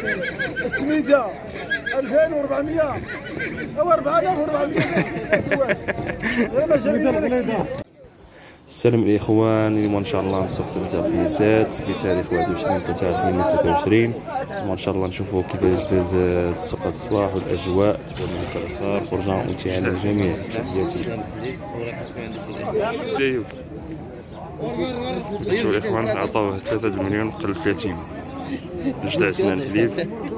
السميده 2400 او 4400 السلام الاخوان. اليوم ان شاء الله نصف 3 الخميسات بتاريخ 21/3/2023. وان شاء الله نشوفوا كيفاش داز السوق الصباح والاجواء تبان من الاخر فرجه ممتعه للجميع. تحياتي. شوفوا الاخوان عطاوه 3 مليون قل 30 جدع سنان حليب.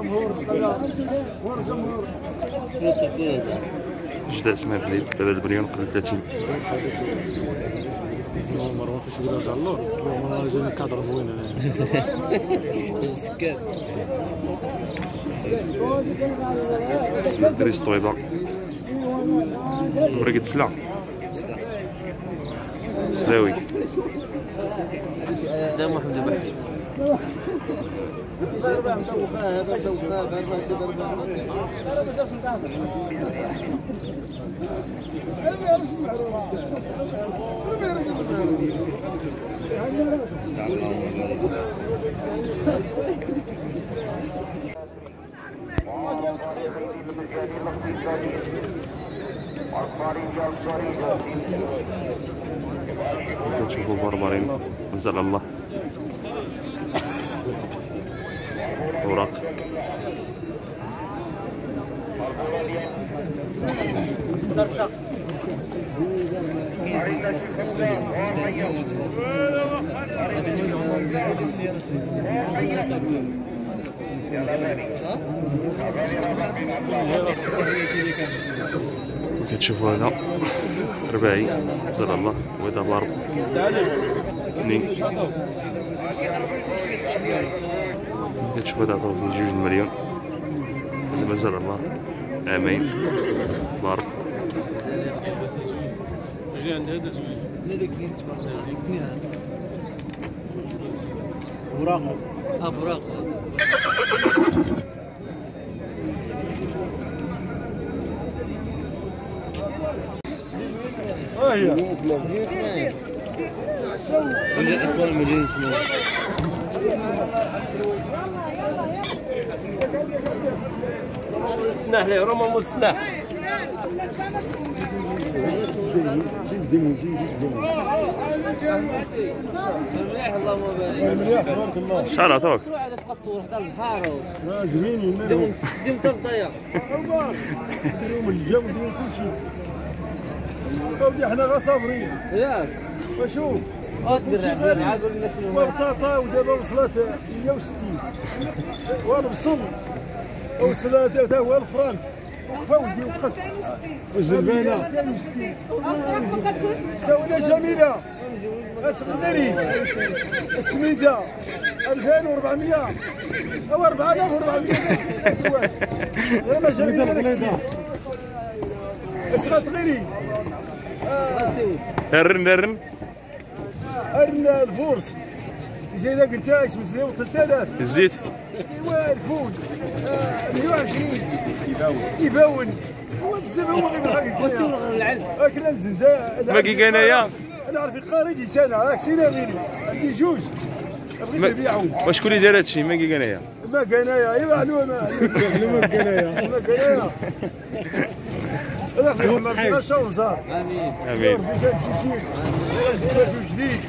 جدع سنان حليب 3 مليون قل 30. مروان فاش يقول رجع اللور والله جاني كادر زوين انا السكات دريس طويبه ورقة سلا سلاوي دا محمد بحكيت ضربه مدوخه هذا مدوخه ضربه شي ضربه كتشوفوا بربرين نزل الله اوراق كتشوفوا هذا رباعي نزل الله وهذا ضرب اثنين. كتشوفوا هذا عطاو فيه 2 مليون هذا مازال الله عامين ضرب. جي عند هذا زوين هذاك زين تبارك الله براق براق هي الاخوان مليون سنه سناح ليه روما مول سناح شحال عطاوك؟ زوينين ديم تضيع نديرهم الجو نديرهم كلشي ودي حنا غا صابرين ياك وشوف تقرع عاد قلنا شنو والبطاطا ودابا وصلت 160 والبصل وصلت حتى هو الفرنك فودي وقت الجبانه سوينا جميله اسقدري السميده 2400 او 4400 زواج جميله اسقط غيري الرن الفورس جاي ذاك نتاع اسمه 3000 الزيت ايوا الفول 120 يباون هو بزاف هو غير الحقيقه وسير العلم اكل الزنزانه باقي انايا انا عارف قاري سنه هاك سنه غيري عندي جوج بغيت نبيعهم. وشكون اللي دار هادشي؟ ما كي انايا ما كنايا اي معلومه ما كنايا ما كنايا هذا في محمد شاو زار امين امين جديد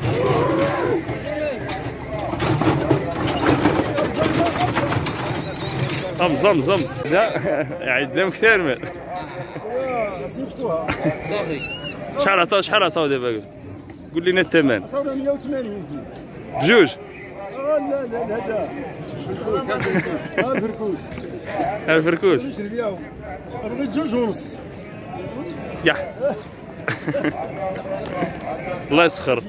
زمز لا عندهم كثير من سيفتوها صافي شحال عطاو دابا؟ قول لنا الثمن. عطاونا 180 بجوج؟ لا هذا الفركوس الفركوس نبيعهم بغيت 2 ونص يا الله يسخر.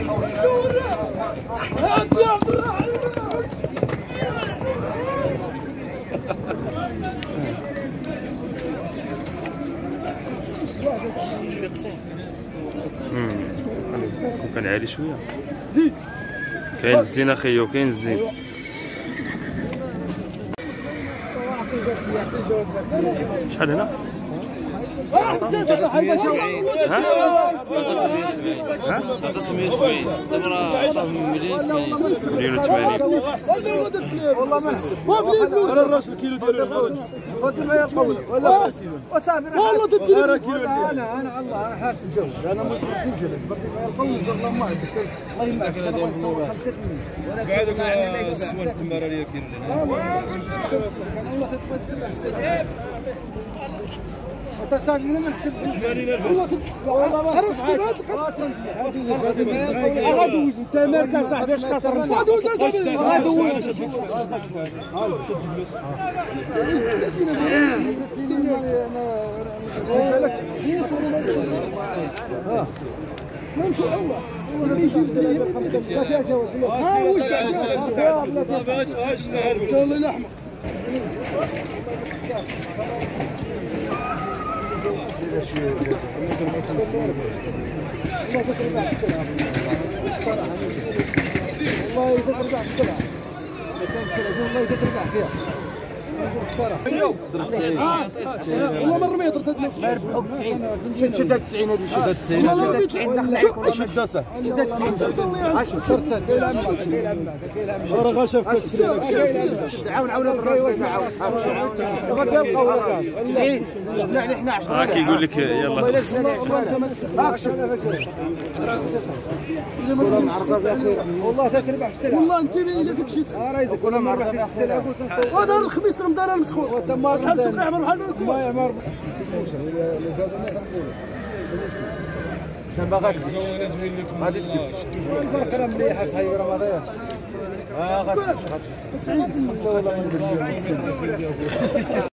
كان عالي شويه. كاين الزين اخيو، كاين الزين. شحال هنا؟ 370 دابا راه صافي مليون 80. والله ما نحسب انا الراس الكيلو ديالو قلت ما يقول ولا وصافي والله تدير انا الله انا حاسب جوج انا ما نجيبش ما يقول والله ما عندك الله يمعك انا نتصور 5 وانا قاعد السوان التماره اللي دير لنا تصاعد ما نحسب 80000 والله ما غادوز انت ماركه صاحبي اش خسر غادوز نمشي اول والله لحمه والله يتربع بسرعه والله يتربع فيها والله مره ما يضرب 90 شدها 90 هذه شدها 90 دخل شدها صح شدها 90 10 راه غاشف عاون الراجل عاون 90 شدنا عليه حنا 10 كيقول لك يلا والله تربح في السلعه والله انت الا فيك شي راه يدك ولا مربح في السلعه هذا الخميس رمضان المسخون شحال سوق يعمر بحال ما يعمر كان باغاك غادي تجلس الفرق راه مليحه صاحبي رمضان غادي 90 والله